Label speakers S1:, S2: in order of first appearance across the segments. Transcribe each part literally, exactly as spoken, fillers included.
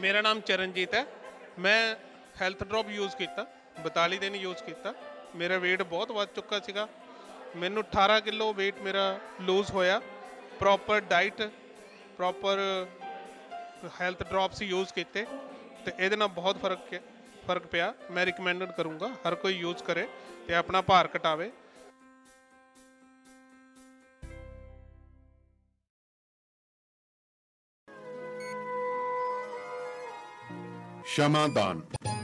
S1: मेरा नाम चरणजीत है। मैं हैल्थ ड्रॉप यूज़ किया, बताली दिन यूज़ किया। मेरा वेट बहुत वध चुका सीगा। मैनू अठारह किलो वेट मेरा लूज होया। Proper diet, proper health drops use किए तो ये बहुत फर्क फर्क पिया। मैं रिकमेंडेड करूँगा हर कोई यूज़ करे तो अपना भार घटावे।
S2: ਸ਼ਮਾਦਾਨ।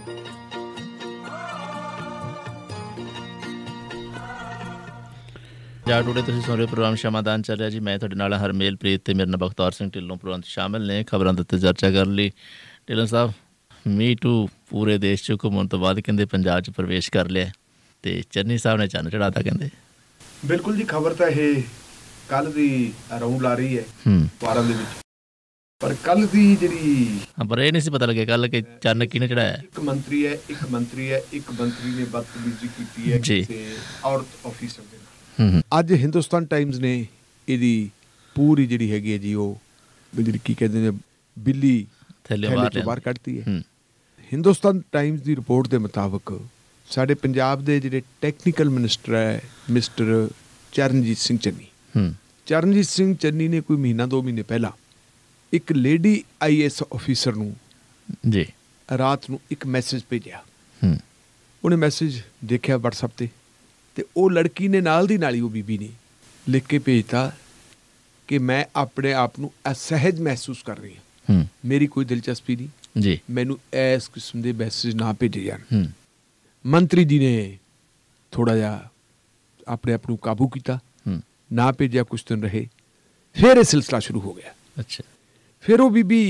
S3: ਜਾ ਟੂਡੇ ਤੁਸੀਂ ਸੁਣ ਰਹੇ ਪ੍ਰੋਗਰਾਮ ਸ਼ਮਾਦਾਨ ਚੱਲ ਰਿਹਾ ਜੀ। ਮੈਂ ਤੁਹਾਡੇ ਨਾਲ ਹਰਮੇਲ ਪ੍ਰੀਤ ਤੇ ਮੇਰੇ ਨਾਲ ਬਖਤੌਰ ਸਿੰਘ ਢਿੱਲੋਂ ਪ੍ਰੋਗਰਾਮ 'ਚ ਸ਼ਾਮਿਲ ਨੇ। ਖਬਰਾਂ ਦੇ ਉੱਤੇ ਚਰਚਾ ਕਰਨ ਲਈ ਢਿੱਲੋਂ ਸਾਹਿਬ, ਮੀ ਟੂ ਪੂਰੇ ਦੇਸ਼ 'ਚ ਘੁੰਮਣ ਤੋਂ ਬਾਅਦ ਕਹਿੰਦੇ ਪੰਜਾਬ 'ਚ ਪ੍ਰਵੇਸ਼ ਕਰ ਲਿਆ ਤੇ ਚੰਨੀ ਸਾਹਿਬ ਨੇ ਚੰਨ ਚੜਾਤਾ ਕਹਿੰਦੇ।
S4: ਬਿਲਕੁਲ ਜੀ, ਖਬਰ ਤਾਂ ਇਹ ਕੱਲ੍ਹ ਦੀ ਰਾਊਂਡ ਲਾ ਰਹੀ ਹੈ ਅਖਬਾਰਾਂ ਦੇ ਵਿੱਚ, ਪਰ ਕੱਲ੍ਹ ਦੀ ਜਿਹੜੀ
S3: ਹਾਂ ਪਰ ਇਹ ਨਹੀਂ ਸੀ ਪਤਾ ਲੱਗਿਆ ਕੱਲ੍ਹ ਕਿ ਚੰਨ ਕਿਹਨੇ ਚੜਾਇਆ।
S4: ਇੱਕ ਮੰਤਰੀ ਹੈ ਇੱਕ ਮੰਤਰੀ ਹੈ ਇੱਕ ਮੰਤਰੀ ਨੇ ਬਦਤਮੀਜ਼ੀ ਕੀਤੀ ਹੈ ਕਿਸੇ ਔਰਤ ਆਫੀਸਰ ਦੇ ਨਾਲ। ਅੱਜ ਹਿੰਦੁਸਤਾਨ ਟਾਈਮਜ਼ ਨੇ ਇਹਦੀ ਪੂਰੀ ਜਿਹੜੀ ਹੈਗੀ ਹੈ ਜੀ ਉਹ ਜਿਹੜੀ ਕੀ ਕਹਿੰਦੇ ਨੇ ਬਿੱਲੀ ਥੈਲੇ ਤੋਂ ਬਾਹਰ ਕੱਢਤੀ ਹੈ। ਹਿੰਦੁਸਤਾਨ ਟਾਈਮਜ਼ ਦੀ ਰਿਪੋਰਟ ਦੇ ਮੁਤਾਬਕ ਸਾਡੇ ਪੰਜਾਬ ਦੇ ਜਿਹੜੇ ਟੈਕਨੀਕਲ ਮਿਨਿਸਟਰ ਹੈ ਮਿਸਟਰ ਚਰਨਜੀਤ ਸਿੰਘ ਚੰਨੀ ਚਰਨਜੀਤ ਸਿੰਘ ਚੰਨੀ ਨੇ ਕੋਈ ਮਹੀਨਾ ਦੋ ਮਹੀਨੇ ਪਹਿਲਾਂ ਇੱਕ ਲੇਡੀ ਆਈ ਐਸ ਆਫੀਸਰ ਨੂੰ ਜੀ ਰਾਤ ਨੂੰ ਇੱਕ ਮੈਸੇਜ ਭੇਜਿਆ। ਉਹਨੇ ਮੈਸੇਜ ਦੇਖਿਆ ਵਟਸਐਪ 'ਤੇ ਅਤੇ ਉਹ ਲੜਕੀ ਨੇ ਨਾਲ ਦੀ ਨਾਲ ਹੀ ਉਹ ਬੀਬੀ ਨੇ ਲਿਖ ਕੇ ਭੇਜਤਾ ਕਿ ਮੈਂ ਆਪਣੇ ਆਪ ਨੂੰ ਅਸਹਿਜ ਮਹਿਸੂਸ ਕਰ ਰਹੀ ਹਾਂ, ਮੇਰੀ ਕੋਈ ਦਿਲਚਸਪੀ ਨਹੀਂ ਜੀ, ਮੈਨੂੰ ਇਸ ਕਿਸਮ ਦੇ ਮੈਸੇਜ ਨਾ ਭੇਜੇ ਜਾਣ। ਮੰਤਰੀ ਜੀ ਨੇ ਥੋੜ੍ਹਾ ਜਿਹਾ ਆਪਣੇ ਆਪ ਨੂੰ ਕਾਬੂ ਕੀਤਾ, ਨਾ ਭੇਜਿਆ, ਕੁਛ ਦਿਨ ਰਹੇ, ਫਿਰ ਇਹ ਸਿਲਸਿਲਾ ਸ਼ੁਰੂ ਹੋ ਗਿਆ। ਅੱਛਾ, ਫਿਰ ਉਹ ਬੀਬੀ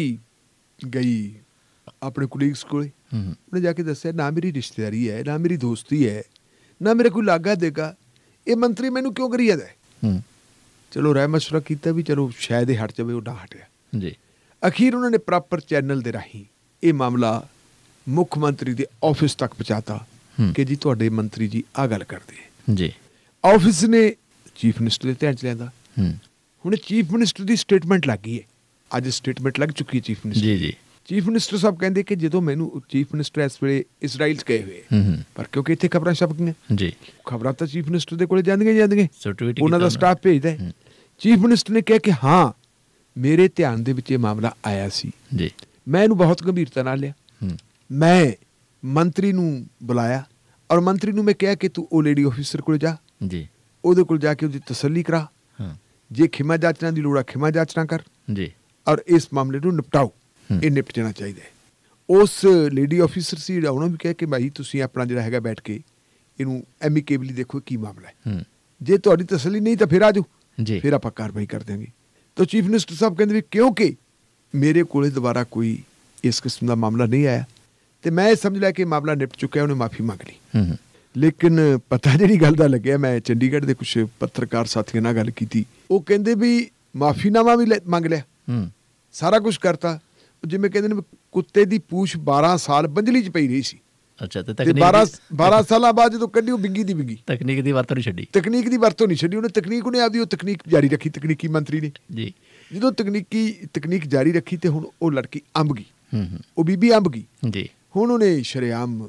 S4: ਗਈ ਆਪਣੇ ਕੁਲੀਗਸ ਕੋਲ, ਉਹਨੇ ਜਾ ਕੇ ਦੱਸਿਆ ਨਾ ਮੇਰੀ ਰਿਸ਼ਤੇਦਾਰੀ ਹੈ, ਨਾ ਮੇਰੀ ਦੋਸਤੀ ਹੈ, ਨਾ ਮੇਰਾ ਕੋਈ ਲਾਗਾ ਦੇਗਾ, ਇਹ ਮੰਤਰੀ ਮੈਨੂੰ ਕਿਉਂ ਕਰੀ ਜਾਂਦਾ। ਚਲੋ ਰਾਏ ਮਸ਼ਵਰਾ ਕੀਤਾ ਵੀ ਚਲੋ ਸ਼ਾਇਦ ਇਹ ਹਟ ਜਾਵੇ, ਉਹ ਨਾ ਹਟਿਆ ਜੀ। ਅਖੀਰ ਉਹਨਾਂ ਨੇ ਪ੍ਰੋਪਰ ਚੈਨਲ ਦੇ ਰਾਹੀਂ ਇਹ ਮਾਮਲਾ ਮੁੱਖ ਮੰਤਰੀ ਦੇ ਆਫਿਸ ਤੱਕ ਪਹੁੰਚਾਤਾ ਕਿ ਜੀ ਤੁਹਾਡੇ ਮੰਤਰੀ ਜੀ ਆਹ ਗੱਲ ਕਰਦੇ ਹੈ ਜੀ। ਆਫਿਸ ਨੇ ਚੀਫ ਮਿਨਿਸਟਰ ਦੇ ਧਿਆਨ 'ਚ ਲਿਆਂਦਾ। ਹੁਣ ਚੀਫ ਮਿਨਿਸਟਰ ਦੀ ਸਟੇਟਮੈਂਟ ਲੱਗ ਗਈ ਹੈ, ਅੱਜ ਸਟੇਟਮੈਂਟ ਲੱਗ ਚੁੱਕੀ ਹੈ ਚੀਫ ਮਿਨਿਸਟਰ ਜੀ ਜੀ ਚੀਫ ਮਿਨਿਸਟਰ ਸਾਹਿਬ ਕਹਿੰਦੇ ਕਿ ਜਦੋਂ ਮੈਨੂੰ ਚੀਫ ਮਿਨਿਸਟਰ ਇਸ ਵੇਲੇ ਇਜ਼ਰਾਈਲ 'ਚ ਗਏ ਹੋਏ, ਪਰ ਕਿਉਂਕਿ ਇੱਥੇ ਖਬਰਾਂ ਛਪ ਗਈਆਂ ਜੀ, ਖਬਰਾਂ ਤਾਂ ਚੀਫ ਮਿਨਿਸਟਰ ਦੇ ਕੋਲ ਜਾਂਦੀਆਂ ਜਾਂਦੀਆਂ, ਉਹਨਾਂ ਦਾ ਸਟਾਫ ਭੇਜਦਾ। ਚੀਫ ਮਿਨਿਸਟਰ ਨੇ ਕਿਹਾ ਕਿ ਹਾਂ ਮੇਰੇ ਧਿਆਨ ਦੇ ਵਿੱਚ ਇਹ ਮਾਮਲਾ ਆਇਆ ਸੀ ਜੀ, ਮੈਂ ਇਹਨੂੰ ਬਹੁਤ ਗੰਭੀਰਤਾ ਨਾਲ ਲਿਆ। ਮੈਂ ਮੰਤਰੀ ਨੂੰ ਬੁਲਾਇਆ ਔਰ ਮੰਤਰੀ ਨੂੰ ਮੈਂ ਕਿਹਾ ਕਿ ਤੂੰ ਉਹ ਲੇਡੀ ਆਫਿਸਰ ਕੋਲ ਜਾ ਜੀ, ਉਹਦੇ ਕੋਲ ਜਾ ਕੇ ਉਹਦੀ ਤਸੱਲੀ ਕਰਾ, ਜੇ ਖਿਮਾ ਜਾਚਣਾ ਦੀ ਲੋੜ ਆ ਖਿਮਾ ਜਾਚਣਾ ਕਰ ਜੀ, ਔਰ ਇਸ ਮਾਮਲੇ ਨੂੰ ਨਿਪਟਾਓ, ਇਹ ਨਿਪਟ ਜਾਣਾ ਚਾਹੀਦਾ ਹੈ। ਉਸ ਲੇਡੀ ਆਫਿਸਰ ਸੀ ਜਿਹੜਾ, ਉਹਨੂੰ ਵੀ ਕਿਹਾ ਕਿ ਭਾਈ ਤੁਸੀਂ ਆਪਣਾ ਜਿਹੜਾ ਹੈਗਾ ਬੈਠ ਕੇ ਇਹਨੂੰ ਐਮੀਕੇਬਲੀ ਦੇਖੋ ਕੀ ਮਾਮਲਾ ਹੈ, ਜੇ ਤੁਹਾਡੀ ਤਸੱਲੀ ਨਹੀਂ ਤਾਂ ਫਿਰ ਆ ਜਾਓ ਜੀ, ਫਿਰ ਆਪਾਂ ਕਾਰਵਾਈ ਕਰ ਦਿਆਂਗੇ। ਤਾਂ ਚੀਫ ਮਿਨਿਸਟਰ ਸਾਹਿਬ ਕਹਿੰਦੇ ਵੀ ਕਿਉਂਕਿ ਮੇਰੇ ਕੋਲ ਦੁਬਾਰਾ ਕੋਈ ਇਸ ਕਿਸਮ ਦਾ ਮਾਮਲਾ ਨਹੀਂ ਆਇਆ ਅਤੇ ਮੈਂ ਇਹ ਸਮਝ ਲਿਆ ਕਿ ਮਾਮਲਾ ਨਿਪਟ ਚੁੱਕਿਆ, ਉਹਨੇ ਮਾਫੀ ਮੰਗ ਲਈ। ਲੇਕਿਨ ਪਤਾ ਜਿਹੜੀ ਗੱਲ ਦਾ ਲੱਗਿਆ, ਮੈਂ ਚੰਡੀਗੜ੍ਹ ਦੇ ਕੁਛ ਪੱਤਰਕਾਰ ਸਾਥੀਆਂ ਨਾਲ ਗੱਲ ਕੀਤੀ, ਉਹ ਕਹਿੰਦੇ ਵੀ ਮਾਫੀਨਾਮਾ ਵੀ ਲੈ ਮੰਗ ਲਿਆ, ਸਾਰਾ ਕੁਛ ਕਰਤਾ, ਜਿਵੇਂ ਕਹਿੰਦੇ ਨੇ ਕੁੱਤੇ ਦੀ ਪੂਛ ਬਾਰਾਂ ਸਾਲ ਬੰਜਲੀ 'ਚ ਪਈ ਰਹੀ ਸੀ। ਅੱਛਾ, ਤੇ ਬਾਰਾਂ ਬਾਰਾਂ ਸਾਲਾਂ ਬਾਅਦ ਜਦੋਂ ਕੱਢੀ ਉਹ ਬਿੰਗੀ ਦੀ ਬਿੰਗੀ, ਤਕਨੀਕ ਦੀ ਵਰਤੋਂ ਨਹੀਂ ਛੱਡੀ, ਤਕਨੀਕ ਦੀ ਵਰਤੋਂ ਨਹੀਂ ਛੱਡੀ ਉਹਨੇ, ਤਕਨੀਕ ਉਹਨੇ ਆਪਦੀ ਉਹ ਤਕਨੀਕ ਜਾਰੀ ਰੱਖੀ, ਤਕਨੀਕੀ ਮੰਤਰੀ ਨੇ ਜੀ। ਜਦੋਂ ਤਕਨੀਕੀ ਤਕਨੀਕ ਜਾਰੀ ਰੱਖੀ ਤੇ ਹੁਣ ਉਹ ਲੜਕੀ ਅੰਬ ਗਈ, ਉਹ ਬੀਬੀ ਅੰਬ ਗਈ ਜੀ। ਹੁਣ ਉਹਨੇ ਸ਼ਰੇਆਮ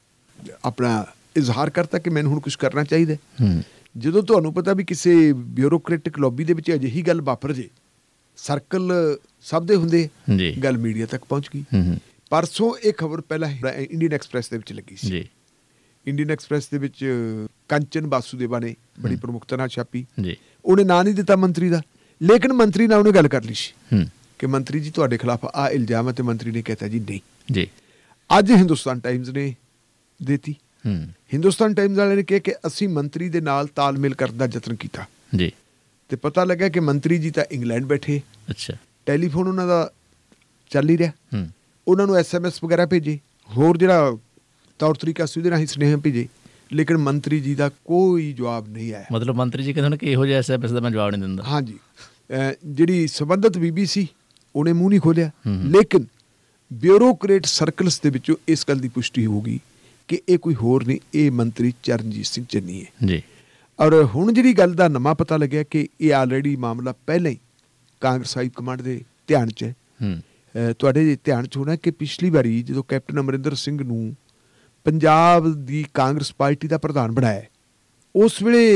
S4: ਆਪਣਾ ਇਜ਼ਹਾਰ ਕਰਤਾ ਕਿ ਮੈਨੂੰ ਹੁਣ ਕੁਛ ਕਰਨਾ ਚਾਹੀਦਾ। ਜਦੋਂ ਤੁਹਾਨੂੰ ਪਤਾ ਵੀ ਕਿਸੇ ਬਿਊਰੋਕ੍ਰੈਟਿਕ ਲੌਬੀ ਦੇ ਵਿੱਚ ਅਜਿਹੀ ਗੱਲ ਵਾਪਰ ਜੇ, ਸਰਕਲ ਸਭ ਦੇ ਹੁੰਦੇ, ਗੱਲ ਮੀਡੀਆ ਤੱਕ ਪਹੁੰਚ ਗਈ। ਪਰਸੋਂ ਇਹ ਖਬਰ ਪਹਿਲਾਂ ਇੰਡੀਅਨ ਐਕਸਪ੍ਰੈਸ ਦੇ ਵਿੱਚ ਲੱਗੀ ਸੀ। ਇੰਡੀਅਨ ਐਕਸਪ੍ਰੈਸ ਦੇ ਵਿੱਚ ਕੰਚਨ ਵਾਸੂਦੇਵਾ ਨੇ ਬੜੀ ਪ੍ਰਮੁਖਤਾ ਨਾਲ ਛਾਪੀ। ਉਹਨੇ ਨਾਂ ਨਹੀਂ ਦਿੱਤਾ ਮੰਤਰੀ ਦਾ, ਲੇਕਿਨ ਮੰਤਰੀ ਨਾਲ ਉਹਨੇ ਗੱਲ ਕਰ ਲਈ ਸੀ ਕਿ ਮੰਤਰੀ ਜੀ ਤੁਹਾਡੇ ਖਿਲਾਫ ਆਹ ਇਲਜ਼ਾਮ ਹੈ, ਤੇ ਮੰਤਰੀ ਨੇ ਕਹਿਤਾ ਜੀ ਨਹੀਂ ਜੀ। ਅੱਜ ਹਿੰਦੁਸਤਾਨ ਟਾਈਮਜ਼ ਨੇ ਦੇਤੀ, ਹਿੰਦੁਸਤਾਨ ਟਾਈਮਜ਼ ਵਾਲਿਆਂ ਨੇ ਕਿਹਾ ਕਿ ਅਸੀਂ ਮੰਤਰੀ ਦੇ ਨਾਲ ਤਾਲਮੇਲ ਕਰਨ ਦਾ ਯਤਨ ਕੀਤਾ ਜੀ, ਤੇ ਪਤਾ ਲੱਗਿਆ ਕਿ ਮੰਤਰੀ ਜੀ ਤਾਂ ਇੰਗਲੈਂਡ ਬੈਠੇ, ਅੱਛਾ, ਟੈਲੀਫੋਨ ਉਹਨਾਂ ਦਾ ਚੱਲ ਹੀ ਰਿਹਾ, ਉਹਨਾਂ ਨੂੰ ਐਸ ਐਮ ਐਸ ਵਗੈਰਾ ਭੇਜੇ, ਹੋਰ ਜਿਹੜਾ ਤੌਰ ਤਰੀਕਾ ਸੀ ਉਹਦੇ ਰਾਹੀਂ ਸੁਨੇਹੇ ਭੇਜੇ, ਲੇਕਿਨ ਮੰਤਰੀ ਜੀ ਦਾ ਕੋਈ ਜਵਾਬ ਨਹੀਂ ਆਇਆ। ਮਤਲਬ ਮੰਤਰੀ ਜੀ ਕਹਿੰਦੇ ਕਿ ਇਹੋ ਜਿਹਾ ਐਸ ਐਮ ਐਸ ਦਾ ਮੈਂ ਜਵਾਬ ਨਹੀਂ ਦਿੰਦਾ। ਹਾਂਜੀ, ਜਿਹੜੀ ਸੰਬੰਧਿਤ ਬੀਬੀ ਸੀ ਉਹਨੇ ਮੂੰਹ ਨਹੀਂ ਖੋਲ੍ਹਿਆ, ਲੇਕਿਨ ਬਿਊਰੋਕਰੇਟ ਸਰਕਲਸ ਦੇ ਵਿੱਚੋਂ ਇਸ ਗੱਲ ਦੀ ਪੁਸ਼ਟੀ ਹੋ ਗਈ ਕਿ ਇਹ ਕੋਈ ਹੋਰ ਨਹੀਂ, ਇਹ ਮੰਤਰੀ ਚਰਨਜੀਤ ਸਿੰਘ ਚੰਨੀ ਹੈ ਜੀ। ਔਰ ਹੁਣ ਜਿਹੜੀ ਗੱਲ ਦਾ ਨਵਾਂ ਪਤਾ ਲੱਗਿਆ ਕਿ ਇਹ ਆਲਰੇਡੀ ਮਾਮਲਾ ਪਹਿਲਾਂ ਹੀ ਕਾਂਗਰਸ ਹਾਈ ਕਮਾਂਡ ਦੇ ਧਿਆਨ 'ਚ ਹੈ। ਤੁਹਾਡੇ ਧਿਆਨ 'ਚ ਹੋਣਾ ਕਿ ਪਿਛਲੀ ਵਾਰੀ ਜਦੋਂ ਕੈਪਟਨ ਅਮਰਿੰਦਰ ਸਿੰਘ ਨੂੰ ਪੰਜਾਬ ਦੀ ਕਾਂਗਰਸ ਪਾਰਟੀ ਦਾ ਪ੍ਰਧਾਨ ਬਣਾਇਆ, ਉਸ ਵੇਲੇ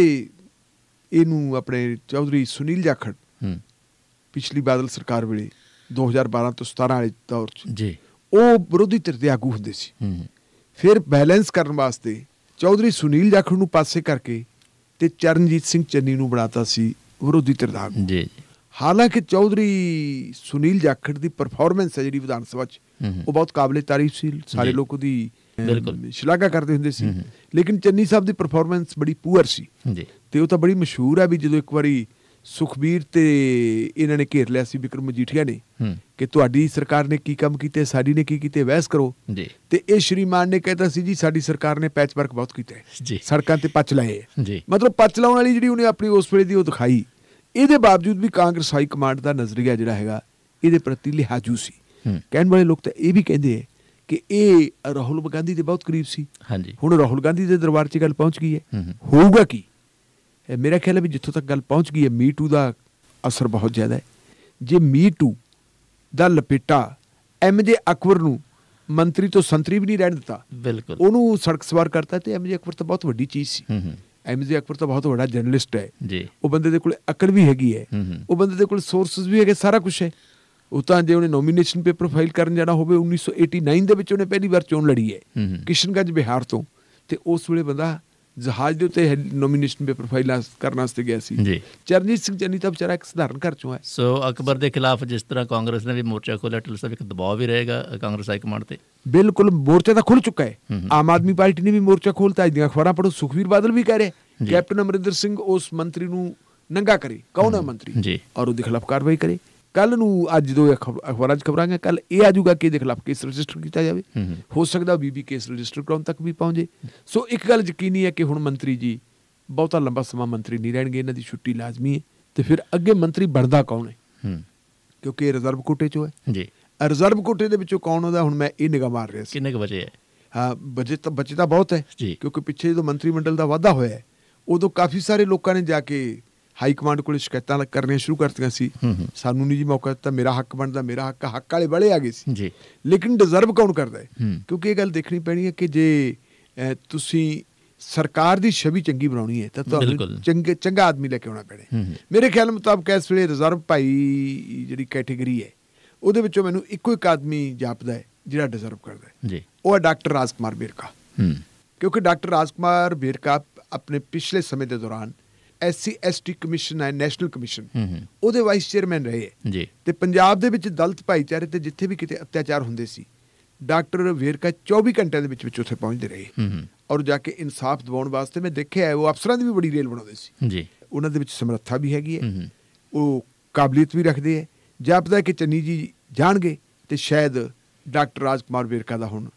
S4: ਇਹਨੂੰ ਆਪਣੇ ਚੌਧਰੀ ਸੁਨੀਲ ਜਾਖੜ ਪਿਛਲੀ ਬਾਦਲ ਸਰਕਾਰ ਵੇਲੇ ਦੋ ਹਜ਼ਾਰ ਬਾਰਾਂ ਤੋਂ ਸਤਾਰਾਂ ਵਾਲੇ ਦੌਰ 'ਚ
S3: ਜੀ ਉਹ
S4: ਵਿਰੋਧੀ ਧਿਰ ਦੇ ਆਗੂ ਹੁੰਦੇ ਸੀ। ਫਿਰ ਬੈਲੈਂਸ ਕਰਨ ਵਾਸਤੇ ਚੌਧਰੀ ਸੁਨੀਲ ਜਾਖੜ ਨੂੰ ਪਾਸੇ ਕਰਕੇ ਤੇ ਚਰਨਜੀਤ ਸਿੰਘ ਚੰਨੀ ਨੂੰ ਬਣਾਤਾ ਸੀ ਵਿਰੋਧੀ ਧਿਰ ਦਾ ਆਗੂ। ਜੀ ਹਾਲਾਂਕਿ ਚੌਧਰੀ ਸੁਨੀਲ ਜਾਖੜ ਦੀ ਪਰਫਾਰਮੈਂਸ ਹੈ ਜਿਹੜੀ ਵਿਧਾਨ ਸਭਾ 'ਚ ਉਹ ਬਹੁਤ ਕਾਬਲੇ ਤਾਰੀਫ ਸੀ, ਸਾਰੇ ਲੋਕ ਉਹਦੀ ਸ਼ਲਾਘਾ ਕਰਦੇ ਹੁੰਦੇ ਸੀ, ਲੇਕਿਨ ਚੰਨੀ ਸਾਹਿਬ ਦੀ ਪਰਫਾਰਮੈਂਸ ਬੜੀ ਪੂਅਰ ਸੀ। ਤੇ ਉਹ ਤਾਂ ਬੜੀ ਮਸ਼ਹੂਰ ਹੈ ਵੀ ਜਦੋਂ ਇੱਕ ਵਾਰੀ ਸੁਖਬੀਰ ਤੇ ਇਹਨਾਂ ਨੇ ਘੇਰ ਲਿਆ ਸੀ ਵਿਕਰਮ ਮਜੀਠੀਆ ਨੇ ਕਿ ਤੁਹਾਡੀ ਸਰਕਾਰ ਨੇ ਕੀ ਕੰਮ ਕੀਤੇ, ਸਾਡੀ ਨੇ ਕੀ ਕੀਤੇ, ਬਹਿਸ ਕਰੋ। ਤੇ ਇਹ ਸ਼੍ਰੀਮਾਨ ਨੇ ਕਹਿਤਾ ਸੀ ਜੀ ਸਾਡੀ ਸਰਕਾਰ ਨੇ ਪੈਚ ਵਰਕ ਬਹੁਤ ਕੀਤਾ ਹੈ, ਸੜਕਾਂ ਤੇ ਪੱਚ ਲਾਏ, ਮਤਲਬ ਪੱਚ ਲਾਉਣ ਵਾਲੀ ਜਿਹੜੀ ਉਹਨੇ ਆਪਣੀ ਉਸ ਵੇਲੇ ਦੀ ਉਹ ਦਿਖਾਈ। ਇਹਦੇ ਬਾਵਜੂਦ ਵੀ ਕਾਂਗਰਸ ਹਾਈ ਕਮਾਂਡ ਦਾ ਨਜ਼ਰੀਆ ਜਿਹੜਾ ਹੈਗਾ ਇਹਦੇ ਪ੍ਰਤੀ ਲਿਹਾਜ਼ੂ ਸੀ। ਕਹਿਣ ਵਾਲੇ ਲੋਕ ਤਾਂ ਇਹ ਵੀ ਕਹਿੰਦੇ ਹੈ ਕਿ ਇਹ ਰਾਹੁਲ ਗਾਂਧੀ ਦੇ ਬਹੁਤ ਕਰੀਬ ਸੀ। ਹੁਣ ਰਾਹੁਲ ਗਾਂਧੀ ਦੇ ਦਰਬਾਰ 'ਚ ਗੱਲ ਪਹੁੰਚ ਗਈ ਹੈ, ਹੋਊਗਾ ਕੀ? ਮੇਰਾ ਖਿਆਲ ਹੈ ਵੀ ਜਿੱਥੋਂ ਤੱਕ ਗੱਲ ਪਹੁੰਚ ਗਈ ਹੈ ਮੀ ਟੂ ਦਾ ਅਸਰ ਬਹੁਤ ਜ਼ਿਆਦਾ ਹੈ। ਜੇ ਮੀ ਟੂ ਦਾ ਲਪੇਟਾ ਐਮ ਜੇ ਅਕਬਰ ਨੂੰ ਮੰਤਰੀ ਤੋਂ ਸੰਤਰੀ ਵੀ ਨਹੀਂ ਰਹਿਣ ਦਿੱਤਾ, ਬਿਲਕੁਲ ਉਹਨੂੰ ਸੜਕ ਸਵਾਰ ਕਰਤਾ, ਤੇ ਐਮ ਜੇ ਅਕਬਰ ਤਾਂ ਬਹੁਤ ਵੱਡੀ ਚੀਜ਼ ਸੀ। ਐਮ ਜੇ ਅਕਬਰ ਤਾਂ ਬਹੁਤ ਵੱਡਾ ਜਰਨਲਿਸਟ ਹੈ, ਉਹ ਬੰਦੇ ਦੇ ਕੋਲ ਅਕਲ ਵੀ ਹੈਗੀ ਹੈ, ਉਹ ਬੰਦੇ ਦੇ ਕੋਲ ਸੋਰਸਿਸ ਵੀ ਹੈਗੇ, ਸਾਰਾ ਕੁਛ ਹੈ। ਉਹ ਤਾਂ ਜੇ ਉਹਨੇ ਨੋਮੀਨੇਸ਼ਨ ਪੇਪਰ ਫਾਈਲ ਕਰਨ ਜਾਣਾ ਹੋਵੇ ਉੱਨੀ ਸੌ ਏਟੀ ਨਾਈਨ ਦੇ ਵਿੱਚ ਉਹਨੇ ਪਹਿਲੀ ਵਾਰ ਚੋਣ ਲੜੀ ਹੈ ਕਿਸ਼ਨਗੰਜ ਬਿਹਾਰ ਤੋਂ, ਤੇ ਉਸ ਵੇਲੇ ਬੰਦਾ ਜਹਾਜ਼ ਦੇ ਉੱਤੇ ਨੋਮੀਨੇਸ਼ਨ ਪੇਪਰ ਫਾਈਲ ਕਰਨ ਵਾਸਤੇ ਗਿਆ ਸੀ। ਚਰਨਜੀਤ ਸਿੰਘ ਚੰਨੀ ਤਾਂ ਵਿਚਾਰਾ ਇੱਕ ਸਧਾਰਨ ਘਰ ਚੋਂ ਹੈ। ਸੋ ਅਕਬਰ ਦੇ ਖਿਲਾਫ ਜਿਸ ਤਰ੍ਹਾਂ ਕਾਂਗਰਸ ਨੇ ਵੀ ਮੋਰਚਾ ਖੋਲ੍ਹਿਆ, ਟਿਲ ਸਾਹਿਬ ਇੱਕ ਦਬਾਅ ਵੀ ਰਹੇਗਾ ਕਾਂਗਰਸ ਹਾਈ ਕਮਾਂਡ ਤੇ? ਬਿਲਕੁਲ, ਮੋਰਚਾ ਤਾਂ ਖੁੱਲ ਚੁੱਕਾ ਹੈ। ਆਮ ਆਦਮੀ ਪਾਰਟੀ ਨੇ ਵੀ ਮੋਰਚਾ ਖੋਲ੍ਹਤਾ। ਅੱਜ ਦੀਆਂ ਅਖਬਾਰਾਂ ਪੜ੍ਹੋ, ਸੁਖਬੀਰ ਬਾਦਲ ਵੀ ਕਹਿ ਰਿਹਾ ਕੈਪਟਨ ਅਮਰਿੰਦਰ ਸਿੰਘ ਉਸ ਮੰਤਰੀ ਨੂੰ ਨੰਗਾ ਕਰੇ, ਕੌਣ ਹੈ ਮੰਤਰੀ, ਔਰ ਉਹਦੇ ਖਿਲਾਫ ਕਾਰਵਾਈ ਕਰੇ। ਕੱਲ ਨੂੰ ਅੱਜ ਜਦੋਂ ਅਖਬਾਰਾਂ 'ਚ ਖਬਰਾਂ, ਕੱਲ ਇਹ ਆ ਜਾਊਗਾ ਕਿ ਇਹਦੇ ਖਿਲਾਫ ਕੇਸ ਰਜਿਸਟਰ ਕੀਤਾ ਜਾਵੇ। ਹੋ ਸਕਦਾ ਬੀਬੀ ਕੇਸ ਰਜਿਸਟਰ ਕਰਾਉਣ ਤੱਕ ਵੀ ਪਹੁੰਚੇ। ਸੋ ਇੱਕ ਗੱਲ ਯਕੀਨੀ ਹੈ ਕਿ ਹੁਣ ਮੰਤਰੀ ਜੀ ਬਹੁਤਾ ਲੰਬਾ ਸਮਾਂ ਮੰਤਰੀ ਨਹੀਂ ਰਹਿਣਗੇ, ਇਹਨਾਂ ਦੀ ਛੁੱਟੀ ਲਾਜ਼ਮੀ ਹੈ। ਤੇ ਫਿਰ ਅੱਗੇ ਮੰਤਰੀ ਬਣਦਾ ਕੌਣ ਹੈ, ਕਿਉਂਕਿ ਇਹ ਰਿਜ਼ਰਵ ਕੋਟੇ 'ਚੋਂ ਹੈ ਜੀ। ਰਿਜ਼ਰਵ ਕੋਟੇ ਦੇ ਵਿੱਚੋਂ ਕੌਣ ਉਹਦਾ, ਹੁਣ ਮੈਂ ਇਹ ਨਿਗਾਹ ਮਾਰ ਰਿਹਾ ਸੀ। ਕਿੰਨੇ ਕੁ ਬਚੇ ਹੈ? ਹਾਂ, ਬਜੇ ਤਾਂ ਬਚੇ ਤਾਂ ਬਹੁਤ ਹੈ, ਕਿਉਂਕਿ ਪਿੱਛੇ ਜਦੋਂ ਮੰਤਰੀ ਮੰਡਲ ਦਾ ਵਾਧਾ ਹੋਇਆ ਹੈ ਉਦੋਂ ਕਾਫੀ ਸਾਰੇ ਲੋਕਾਂ ਨੇ ਜਾ ਕੇ ਹਾਈ ਕਮਾਂਡ ਕੋਲ ਸ਼ਿਕਾਇਤਾਂ ਕਰਨੀਆਂ ਸ਼ੁਰੂ ਕਰਤੀਆਂ ਸੀ, ਸਾਨੂੰ ਨਹੀਂ ਜੀ ਮੌਕਾ ਦਿੱਤਾ, ਮੇਰਾ ਹੱਕ ਬਣਦਾ, ਮੇਰਾ ਹੱਕ, ਹੱਕ ਵਾਲੇ ਬੜੇ ਆ ਗਏ ਸੀ ਜੀ। ਲੇਕਿਨ ਡਿਜ਼ਰਵ ਕੌਣ ਕਰਦਾ ਹੈ? ਕਿਉਂਕਿ ਇਹ ਗੱਲ ਦੇਖਣੀ ਪੈਣੀ ਹੈ ਕਿ ਜੇ ਤੁਸੀਂ ਸਰਕਾਰ ਦੀ ਛਵੀ ਚੰਗੀ ਬਣਾਉਣੀ ਹੈ ਤਾਂ ਤੁਹਾਨੂੰ ਚੰਗੇ ਚੰਗਾ ਆਦਮੀ ਲੈ ਕੇ ਆਉਣਾ ਪੈਣਾ। ਮੇਰੇ ਖਿਆਲ ਮੁਤਾਬਕ ਇਸ ਵੇਲੇ ਰਿਜ਼ਰਵ ਭਾਈ ਜਿਹੜੀ ਕੈਟੇਗਰੀ ਹੈ ਉਹਦੇ ਵਿੱਚੋਂ ਮੈਨੂੰ ਇੱਕੋ ਇੱਕ ਆਦਮੀ ਜਾਪਦਾ ਹੈ ਜਿਹੜਾ ਡਿਜ਼ਰਵ ਕਰਦਾ ਹੈ, ਉਹ ਹੈ ਡਾਕਟਰ ਰਾਜ ਕੁਮਾਰ ਵੇਰਕਾ। ਕਿਉਂਕਿ ਡਾਕਟਰ ਰਾਜ ਕੁਮਾਰ ਵੇਰਕਾ ਆਪਣੇ ਪਿਛਲੇ ਸਮੇਂ ਦੇ ਦੌਰਾਨ S C S T commission ਹੈ, ਨੈਸ਼ਨਲ ਕਮਿਸ਼ਨ, ਉਹਦੇ ਵਾਈਸ ਚੇਅਰਮੈਨ ਰਹੇ ਹੈ। ਤੇ ਪੰਜਾਬ ਦੇ ਵਿੱਚ ਦਲਿਤ ਭਾਈਚਾਰੇ ਤੇ ਜਿੱਥੇ ਵੀ ਕਿਤੇ ਅਤਿਆਚਾਰ ਹੁੰਦੇ ਸੀ, ਡਾਕਟਰ ਵੇਰਕਾ ਚੌਵੀ ਘੰਟਿਆਂ ਦੇ ਵਿੱਚ ਵਿੱਚ ਉੱਥੇ ਪਹੁੰਚਦੇ ਰਹੇ ਔਰ ਜਾ ਕੇ ਇਨਸਾਫ ਦਿਵਾਉਣ ਵਾਸਤੇ। ਮੈਂ ਦੇਖਿਆ ਉਹ ਅਫਸਰਾਂ ਦੀ ਵੀ ਬੜੀ ਰੇਲ ਬਣਾਉਂਦੇ ਸੀ। ਉਹਨਾਂ ਦੇ ਵਿੱਚ ਸਮਰੱਥਾ ਵੀ ਹੈਗੀ ਹੈ, ਉਹ ਕਾਬਲੀਅਤ ਵੀ ਰੱਖਦੇ ਹੈ। ਜਾਪਦਾ ਕਿ ਚੰਨੀ ਜੀ ਜਾਣਗੇ ਤੇ ਸ਼ਾਇਦ ਡਾਕਟਰ ਰਾਜ ਕੁਮਾਰ ਵੇਰਕਾ ਦਾ ਹੁਣ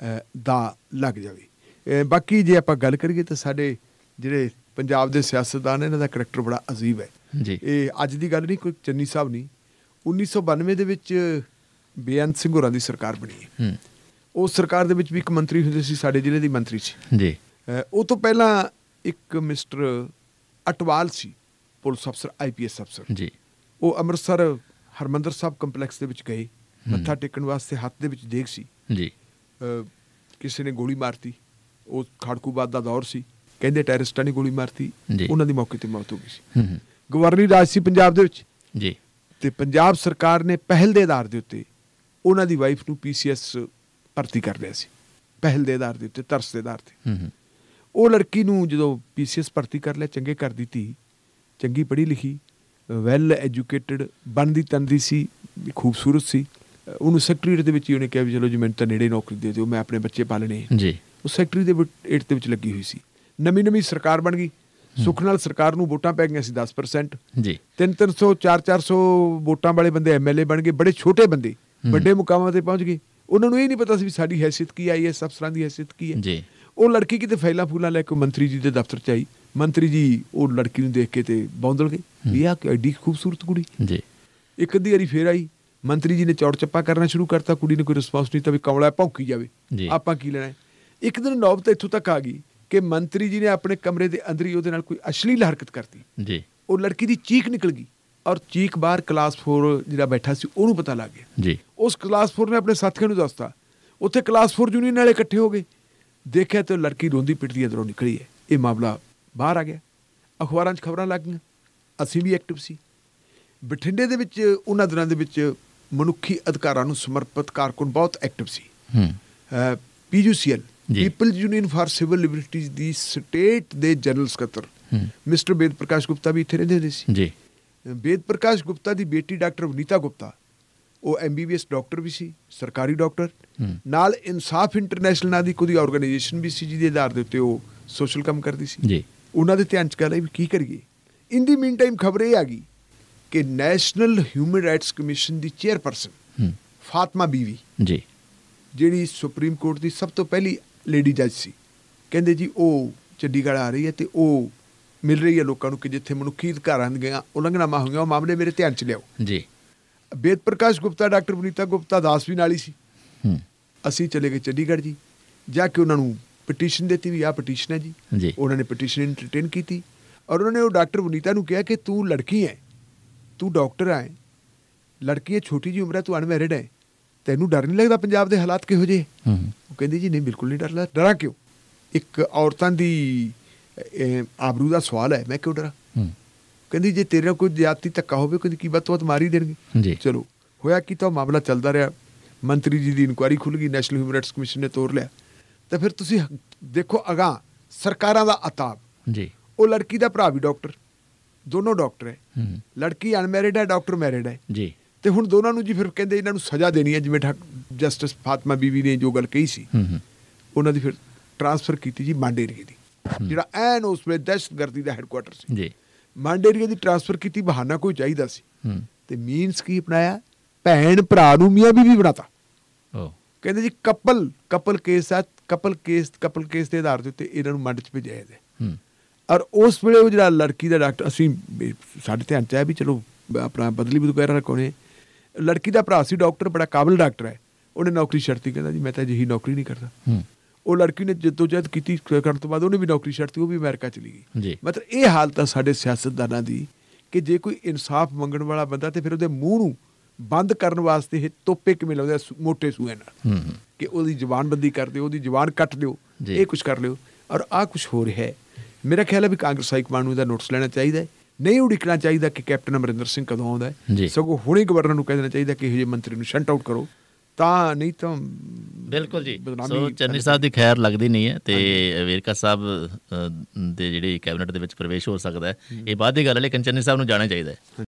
S4: ਦਾ ਲੱਗ ਜਾਵੇ। ਬਾਕੀ ਜੇ ਆਪਾਂ ਗੱਲ ਕਰੀਏ ਤਾਂ ਸਾਡੇ ਜਿਹੜੇ ਪੰਜਾਬ ਦੇ ਸਿਆਸਤਦਾਨ, ਇਹਨਾਂ ਦਾ ਕਰੈਕਟਰ ਬੜਾ ਅਜੀਬ ਹੈ। ਇਹ ਅੱਜ ਦੀ ਗੱਲ ਨਹੀਂ, ਕੋਈ ਚੰਨੀ ਸਾਹਿਬ ਨਹੀਂ, ਉੱਨੀ ਸੌ ਬਾਨਵੇਂ ਦੇ ਵਿੱਚ ਬੇਅੰਤ ਸਿੰਘ ਹੋਰਾਂ ਦੀ ਸਰਕਾਰ ਬਣੀ ਹੈ। ਉਸ ਸਰਕਾਰ ਦੇ ਵਿੱਚ ਵੀ ਇੱਕ ਮੰਤਰੀ ਹੁੰਦੇ ਸੀ, ਸਾਡੇ ਜ਼ਿਲ੍ਹੇ ਦੀ ਮੰਤਰੀ ਸੀ ਜੀ। ਉਹ ਤੋਂ ਪਹਿਲਾਂ ਇੱਕ ਮਿਸਟਰ ਅਟਵਾਲ ਸੀ, ਪੁਲਿਸ ਅਫਸਰ, ਆਈ ਪੀ ਐਸ ਅਫਸਰ ਜੀ। ਉਹ ਅੰਮ੍ਰਿਤਸਰ ਹਰਿਮੰਦਰ ਸਾਹਿਬ ਕੰਪਲੈਕਸ ਦੇ ਵਿੱਚ ਗਏ ਮੱਥਾ ਟੇਕਣ ਵਾਸਤੇ, ਹੱਥ ਦੇ ਵਿੱਚ ਦੇਗ ਸੀ ਜੀ। ਕਿਸੇ ਨੇ ਗੋਲੀ ਮਾਰਤੀ, ਉਹ ਖਾੜਕੂਬਾਦ ਦਾ ਦੌਰ ਸੀ, ਕਹਿੰਦੇ ਟੈਰਰਿਸਟਾਂ ਨੇ ਗੋਲੀ ਮਾਰਤੀ, ਉਹਨਾਂ ਦੀ ਮੌਕੇ ਤੇ ਮੌਤ ਹੋ ਗਈ ਸੀ। ਗਵਰਨਰੀ ਰਾਜ ਸੀ ਪੰਜਾਬ ਦੇ ਵਿੱਚ ਜੀ, ਤੇ ਪੰਜਾਬ ਸਰਕਾਰ ਨੇ ਪਹਿਲ ਦੇ ਆਧਾਰ ਦੇ ਉੱਤੇ ਉਹਨਾਂ ਦੀ ਵਾਈਫ ਨੂੰ ਪੀ ਸੀ ਐਸ ਭਰਤੀ ਕਰ ਲਿਆ ਸੀ, ਪਹਿਲ ਦੇ ਆਧਾਰ ਦੇ ਉੱਤੇ, ਤਰਸ ਦੇ ਆਧਾਰ ਤੇ। ਉਹ ਲੜਕੀ ਨੂੰ ਜਦੋਂ ਪੀ ਸੀ ਐਸ ਭਰਤੀ ਕਰ ਲਿਆ, ਚੰਗੇ ਘਰ ਦੀ ਧੀ, ਚੰਗੀ ਪੜ੍ਹੀ ਲਿਖੀ, ਵੈਲ ਐਜੂਕੇਟਡ, ਬਣਦੀ ਤਨਦੀ ਸੀ, ਖੂਬਸੂਰਤ ਸੀ। ਉਹਨੂੰ ਸੈਕਟਰੀਏਟ ਦੇ ਵਿੱਚ ਹੀ ਉਹਨੇ ਕਿਹਾ ਵੀ ਚਲੋ ਜੀ ਮੈਨੂੰ ਤਾਂ ਨੇੜੇ ਨੌਕਰੀ ਦੇ ਦਿਓ, ਮੈਂ ਆਪਣੇ ਬੱਚੇ ਪਾਲਣੇ ਜੀ। ਉਹ ਸੈਕਟਰੀ ਦੇ ਏਟ ਦੇ ਵਿੱਚ ਲੱਗੀ ਹੋਈ ਸੀ। ਨਵੀਂ ਨਵੀਂ ਸਰਕਾਰ ਬਣ ਗਈ, ਸੁੱਖ ਨਾਲ ਸਰਕਾਰ ਨੂੰ ਵੋਟਾਂ ਪੈ ਗਈਆਂ ਸੀ ਦਸ ਪਰਸੈਂਟ ਜੀ। ਤਿੰਨ ਤਿੰਨ ਸੌ ਚਾਰ ਚਾਰ ਸੌ ਵੋਟਾਂ ਵਾਲੇ ਬੰਦੇ ਐਮ ਐਲ ਏ ਬਣ ਗਏ, ਬੜੇ ਛੋਟੇ ਬੰਦੇ ਵੱਡੇ ਮੁਕਾਮਾਂ ਤੇ ਪਹੁੰਚ ਗਏ। ਉਹਨਾਂ ਨੂੰ ਇਹ ਨਹੀਂ ਪਤਾ ਸੀ ਵੀ ਸਾਡੀ ਹੈਸੀਅਤ ਕੀ, ਆਈ ਐਸ ਅਫਸਰਾਂ ਦੀ ਹੈਸੀਅਤ ਕੀ ਹੈ ਜੀ। ਉਹ ਲੜਕੀ ਕਿਤੇ ਫਾਈਲਾਂ ਫੂਲਾਂ ਲੈ ਕੇ ਮੰਤਰੀ ਜੀ ਦੇ ਦਫ਼ਤਰ 'ਚ ਆਈ, ਮੰਤਰੀ ਜੀ ਉਹ ਲੜਕੀ ਨੂੰ ਦੇਖ ਕੇ ਤੇ ਬੌਂਦਲ ਗਏ ਵੀ ਆਹ ਐਡੀ ਖੂਬਸੂਰਤ ਕੁੜੀ ਜੀ। ਇੱਕ ਅੱਧੀ ਵਾਰੀ ਫੇਰ ਆਈ, ਮੰਤਰੀ ਜੀ ਨੇ ਚੌੜ ਚੱਪਾ ਕਰਨਾ ਸ਼ੁਰੂ ਕਰਤਾ, ਕੁੜੀ ਨੇ ਕੋਈ ਰਿਸਪੌਂਸ ਨਹੀਂ ਤਾਂ ਵੀ ਕਮਲਾ ਭੌਂਕੀ ਜਾਵੇ, ਆਪਾਂ ਕੀ ਲੈਣਾ। ਇੱਕ ਦਿਨ ਨੌਬਤ ਇੱਥੋਂ ਤੱਕ ਆ ਗਈ ਕਿ ਮੰਤਰੀ ਜੀ ਨੇ ਆਪਣੇ ਕਮਰੇ ਦੇ ਅੰਦਰ ਹੀ ਉਹਦੇ ਨਾਲ ਕੋਈ ਅਸ਼ਲੀਲ ਹਰਕਤ ਕਰਤੀ ਜੀ। ਉਹ ਲੜਕੀ ਦੀ ਚੀਖ ਨਿਕਲ ਗਈ ਔਰ ਚੀਕ ਬਾਹਰ ਕਲਾਸ ਫੋਰ ਜਿਹੜਾ ਬੈਠਾ ਸੀ ਉਹਨੂੰ ਪਤਾ ਲੱਗ ਗਿਆ
S3: ਜੀ।
S4: ਉਸ ਕਲਾਸ ਫੋਰ ਨੇ ਆਪਣੇ ਸਾਥੀਆਂ ਨੂੰ ਦੱਸਤਾ, ਉੱਥੇ ਕਲਾਸ ਫੋਰ ਯੂਨੀਅਨ ਵਾਲੇ ਇਕੱਠੇ ਹੋ ਗਏ, ਦੇਖਿਆ ਤੇ ਲੜਕੀ ਰੋਂਦੀ ਪਿੱਟਦੀ ਅੰਦਰੋਂ ਨਿਕਲੀ ਹੈ। ਇਹ ਮਾਮਲਾ ਬਾਹਰ ਆ ਗਿਆ, ਅਖਬਾਰਾਂ 'ਚ ਖਬਰਾਂ ਲੱਗ ਗਈਆਂ, ਅਸੀਂ ਵੀ ਐਕਟਿਵ ਸੀ। ਬਠਿੰਡੇ ਦੇ ਵਿੱਚ ਉਹਨਾਂ ਦਿਨਾਂ ਦੇ ਵਿੱਚ ਮਨੁੱਖੀ ਅਧਿਕਾਰਾਂ ਨੂੰ ਸਮਰਪਿਤ ਕਾਰਕੁਨ ਬਹੁਤ ਐਕਟਿਵ ਸੀ। P U C L people union for civil liberties ਦੀ ਸਟੇਟ ਦੇ ਜਨਰਲ ਸਕੱਤਰ ਮਿਸਟਰ ਵੇਦ ਪ੍ਰਕਾਸ਼ ਗੁਪਤਾ ਵੀ ਇੱਥੇ ਰਹਿੰਦੇ ਹੁੰਦੇ ਸੀ
S3: ਜੀ।
S4: ਵੇਦ ਪ੍ਰਕਾਸ਼ ਗੁਪਤਾ ਦੀ ਬੇਟੀ ਡਾਕਟਰ ਵਨੀਤਾ ਗੁਪਤਾ, ਉਹ M B B S doctor ਵੀ ਸੀ, ਸਰਕਾਰੀ ਡਾਕਟਰ, ਨਾਲ ਇਨਸਾਫ ਇੰਟਰਨੈਸ਼ਨਲ ਨਾਂ ਦੀ ਕੋਈ ਆਰਗੇਨਾਈਜੇਸ਼ਨ ਵੀ ਸੀ ਜਿਹਦੇ ਆਧਾਰ ਦੇ ਉੱਤੇ ਉਹ ਸੋਸ਼ਲ ਕੰਮ ਕਰਦੀ ਸੀ
S3: ਜੀ।
S4: ਉਹਨਾਂ ਦੇ ਧਿਆਨ 'ਚ ਗੱਲ ਆਈ ਵੀ ਕੀ ਕਰੀਏ। ਇਨ ਦੀ ਮੀਨ ਟਾਈਮ ਖਬਰ ਇਹ ਆ ਗਈ ਕਿ ਨੈਸ਼ਨਲ ਹਿਊਮਨ ਰਾਈਟਸ ਕਮਿਸ਼ਨ ਦੀ ਚੇਅਰਪਰਸਨ ਫਾਤਮਾ ਬੀਵੀ ਜੀ, ਜਿਹੜੀ ਸੁਪਰੀਮ ਕੋਰਟ ਦੀ ਸਭ ਤੋਂ ਪਹਿਲੀ ਲੇਡੀ ਜੱਜ ਸੀ, ਕਹਿੰਦੇ ਜੀ ਉਹ ਚੰਡੀਗੜ੍ਹ ਆ ਰਹੀ ਹੈ ਅਤੇ ਉਹ ਮਿਲ ਰਹੀ ਹੈ ਲੋਕਾਂ ਨੂੰ ਕਿ ਜਿੱਥੇ ਮਨੁੱਖੀ ਅਧਿਕਾਰਾਂ ਦੀਆਂ ਉਲੰਘਣਾਵਾਂ ਹੋਈਆਂ ਉਹ ਮਾਮਲੇ ਮੇਰੇ ਧਿਆਨ 'ਚ ਲਿਆਓ ਜੀ। ਵੇਦ ਪ੍ਰਕਾਸ਼ ਗੁਪਤਾ, ਡਾਕਟਰ ਵਨੀਤਾ ਗੁਪਤਾ ਦਾਸ ਵੀ ਨਾਲ ਹੀ ਸੀ। ਅਸੀਂ ਚਲੇ ਗਏ ਚੰਡੀਗੜ੍ਹ ਜੀ, ਜਾ ਕੇ ਉਹਨਾਂ ਨੂੰ ਪਟੀਸ਼ਨ ਦਿੱਤੀ ਵੀ ਆਹ ਪਟੀਸ਼ਨ ਹੈ ਜੀ। ਉਹਨਾਂ ਨੇ ਪਟੀਸ਼ਨ ਇੰਟਰਟੇਨ ਕੀਤੀ ਔਰ ਉਹਨਾਂ ਨੇ ਉਹ ਡਾਕਟਰ ਵਨੀਤਾ ਨੂੰ ਕਿਹਾ ਕਿ ਤੂੰ ਲੜਕੀ ਹੈ, ਤੂੰ ਡਾਕਟਰ ਹੈ, ਲੜਕੀ ਹੈ, ਛੋਟੀ ਜਿਹੀ ਉਮਰ ਹੈ, ਤੂੰ ਅਨਮੈਰਿਡ ਹੈ, ਤੈਨੂੰ ਡਰ ਨਹੀਂ ਲੱਗਦਾ ਪੰਜਾਬ ਦੇ ਹਾਲਾਤ ਕਿਹੋ ਜਿਹੇ? ਉਹ ਕਹਿੰਦੀ ਜੀ ਨਹੀਂ ਬਿਲਕੁਲ ਨਹੀਂ ਡਰ ਲੱਗਦਾ। ਡਰਾਂ ਕਿਉਂ? ਇੱਕ ਔਰਤਾਂ ਦੀ ਆਬਰੂ ਦਾ ਸਵਾਲ ਹੈ, ਮੈਂ ਕਿਉਂ ਡਰਾਂ? ਕਹਿੰਦੀ ਜੇ ਤੇਰੇ ਕੋਈ ਜ਼ਿਆਦਤੀ ਧੱਕਾ ਹੋਵੇ ਕਹਿੰਦੀ ਕੀ ਵੱਧ ਤੋਂ ਵੱਧ ਮਾਰ ਹੀ ਦੇਣਗੇ। ਚਲੋ ਹੋਇਆ ਕੀ ਤਾਂ ਮਾਮਲਾ ਚੱਲਦਾ ਰਿਹਾ, ਮੰਤਰੀ ਜੀ ਦੀ ਇਨਕੁਆਇਰੀ ਖੁੱਲ੍ਹ ਗਈ, ਨੈਸ਼ਨਲ ਹਿਊਮਨ ਰਾਈਟਸ ਕਮਿਸ਼ਨ ਨੇ ਤੋਰ ਲਿਆ। ਤਾਂ ਫਿਰ ਤੁਸੀਂ ਦੇਖੋ ਅਗਾਂਹ ਸਰਕਾਰਾਂ ਦਾ ਅਤਾਬ ਜੀ। ਉਹ ਲੜਕੀ ਦਾ ਭਰਾ ਵੀ ਡਾਕਟਰ, ਦੋਨੋਂ ਡਾਕਟਰ ਹੈ, ਲੜਕੀ ਅਨਮੈਰਿਡ ਹੈ, ਡਾਕਟਰ ਮੈਰਿਡ ਹੈ ਜੀ। ਤੇ ਹੁਣ ਦੋਨਾਂ ਨੂੰ ਜੀ ਫਿਰ ਕਹਿੰਦੇ ਇਹਨਾਂ ਨੂੰ ਸਜ਼ਾ ਦੇਣੀ ਹੈ, ਜਿਵੇਂ ਜਸਟਿਸ ਫਾਤਮਾ ਬੀਵੀ ਨੇ ਜੋ ਗੱਲ ਕਹੀ ਸੀ, ਉਹਨਾਂ ਦੀ ਫਿਰ ਟਰਾਂਸਫਰ ਕੀਤੀ ਜੀ ਮਾਂਡੇ ਏਰੀਏ ਦੀ, ਜਿਹੜਾ ਐਨ ਉਸ ਵੇਲੇ ਦਹਿਸ਼ਤਗਰਦੀ ਦਾ ਹੈਡਕੁਆਟਰ ਸੀ ਜੀ। ਮਾਂਡੇ ਏਰੀਏ ਦੀ ਟਰਾਂਸਫਰ ਕੀਤੀ, ਬਹਾਨਾ ਕੋਈ ਚਾਹੀਦਾ ਸੀ ਤੇ ਮੀਨਸ ਕੀ ਅਪਣਾਇਆ, ਭੈਣ ਭਰਾ ਨੂੰ ਮੀਆਂ ਬੀਵੀ ਬਣਾਤਾ। ਕਹਿੰਦੇ ਜੀ ਕਪਲ ਕਪਲ ਕੇਸ ਆ, ਕਪਲ ਕੇਸ ਕਪਲ ਕੇਸ ਦੇ ਆਧਾਰ ਦੇ ਉੱਤੇ ਇਹਨਾਂ ਨੂੰ ਮੰਡ 'ਚ ਭੇਜਿਆ ਹੈ। ਔਰ ਉਸ ਵੇਲੇ ਉਹ ਜਿਹੜਾ ਲੜਕੀ ਦਾ ਡਾਕਟਰ, ਅਸੀਂ ਸਾਡੇ ਧਿਆਨ 'ਚ ਆਇਆ ਵੀ ਚਲੋ ਆਪਣਾ ਬਦਲੀ ਵਗੈਰਾ ਰਖਾਉਣੇ, ਲੜਕੀ ਦਾ ਭਰਾ ਸੀ ਡਾਕਟਰ, ਬੜਾ ਕਾਬਲ ਡਾਕਟਰ ਹੈ, ਉਹਨੇ ਨੌਕਰੀ ਛੱਡਤੀ, ਕਹਿੰਦਾ ਜੀ ਮੈਂ ਤਾਂ ਅਜਿਹੀ ਨੌਕਰੀ ਨਹੀਂ ਕਰਦਾ। ਉਹ ਲੜਕੀ ਨੇ ਜਦੋਜਹਿਦ ਕੀਤੀ, ਕਰਨ ਤੋਂ ਬਾਅਦ ਉਹਨੇ ਵੀ ਨੌਕਰੀ ਛੱਡਤੀ, ਉਹ ਵੀ ਅਮਰੀਕਾ ਚਲੀ ਗਈ। ਮਤਲਬ ਇਹ ਹਾਲਤ ਆ ਸਾਡੇ ਸਿਆਸਤਦਾਨਾਂ ਦੀ ਕਿ ਜੇ ਕੋਈ ਇਨਸਾਫ ਮੰਗਣ ਵਾਲਾ ਬੰਦਾ ਤੇ ਫਿਰ ਉਹਦੇ ਮੂੰਹ ਨੂੰ ਬੰਦ ਕਰਨ ਵਾਸਤੇ ਇਹ ਤੋਪੇ ਕਿਵੇਂ ਲਾਉਂਦੇ ਮੋਟੇ ਸੂਏ ਨਾਲ ਕਿ ਉਹਦੀ ਜ਼ਬਾਨਬੰਦੀ ਕਰ ਦਿਓ, ਉਹਦੀ ਜ਼ਬਾਨ ਕੱਟ ਦਿਓ, ਇਹ ਕੁਛ ਕਰ ਲਿਓ। ਔਰ ਆਹ ਕੁਛ ਹੋ ਰਿਹਾ ਹੈ। ਮੇਰਾ ਖਿਆਲ ਹੈ ਵੀ ਕਾਂਗਰਸ ਹਾਈਕਮਾਂਡ ਨੂੰ ਇਹਦਾ ਨੋਟਿਸ ਲੈਣਾ ਚਾਹੀਦਾ ਹੈ, ਨਹੀਂ ਉਡੀਕਣਾ ਚਾਹੀਦਾ ਕਿ ਕੈਪਟਨ ਅਮਰਿੰਦਰ ਸਿੰਘ ਕਦੋਂ ਆਉਂਦਾ ਹੈ, ਸਗੋਂ ਹੁਣੇ ਗਵਰਨਰ ਨੂੰ ਕਹਿ ਦੇਣਾ ਚਾਹੀਦਾ ਕਿ ਇਹੋ ਜਿਹੇ ਮੰਤਰੀ ਨੂੰ ਸ਼ੰਟ ਆਊਟ ਕਰੋ, ਤਾਂ ਨਹੀਂ ਤਾਂ
S3: ਬਿਲਕੁਲ ਜੀ। ਸੋ ਚੰਨੀ ਸਾਹਿਬ ਦੀ ਖੈਰ ਲੱਗਦੀ ਨਹੀਂ ਹੈ ਤੇ ਵੇਰਕਾ ਸਾਹਿਬ ਦੇ ਜਿਹੜੇ ਕੈਬਨਿਟ ਦੇ ਵਿੱਚ ਪ੍ਰਵੇਸ਼ ਹੋ ਸਕਦਾ ਹੈ, ਇਹ ਬਾਅਦ ਦੀ ਗੱਲ ਹੈ, ਲੇਕਿਨ ਚੰਨੀ ਸਾਹਿਬ ਨੂੰ ਜਾਣਾ ਚਾਹੀਦਾ ਹੈ।